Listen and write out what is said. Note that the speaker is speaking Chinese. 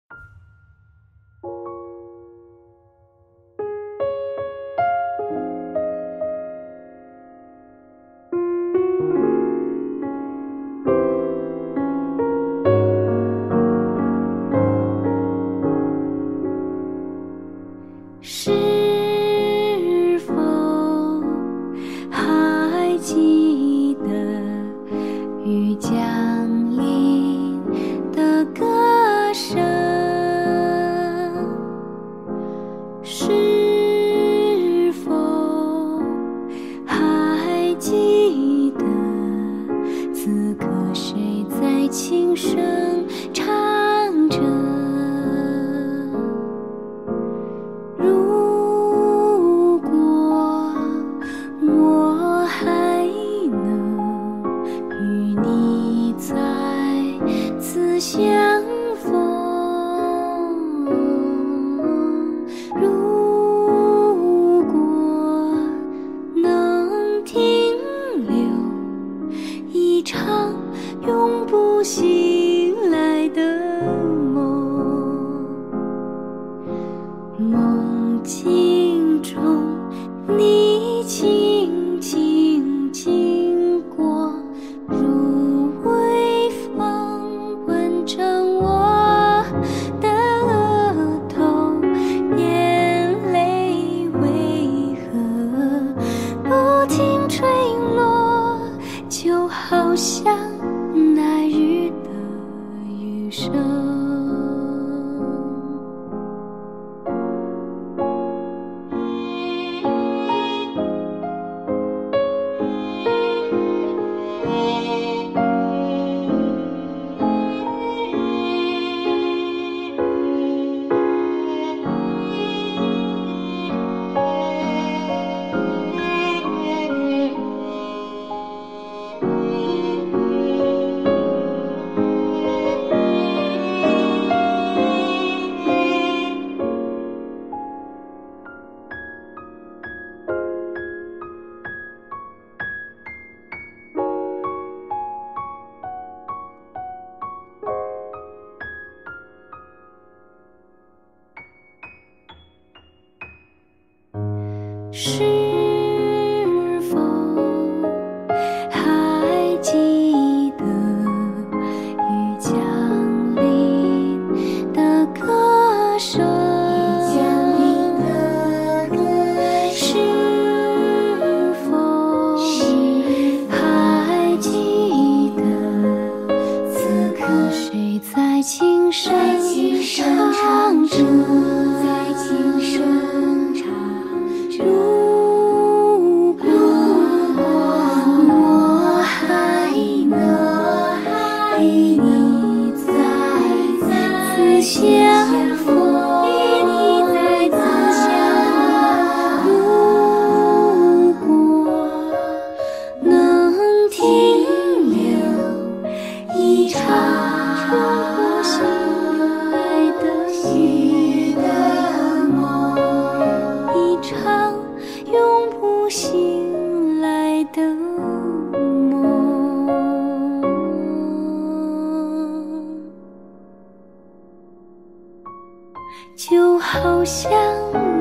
是否还记得雨降临的歌声？是否还记得此刻谁在轻声唱着？如果我还能与你再次相逢，如果能停留一场永不醒来的梦，梦境中你轻轻经过，如微风吻着我的额头，眼泪为何不停坠落，就好像那日的雨声。是否还记得雨降临的歌声？是否还记得此刻谁在轻声唱着？如果我还能与你再次相逢，如果能停留一场永不醒来的雨的梦，一场永不醒来的梦，就好像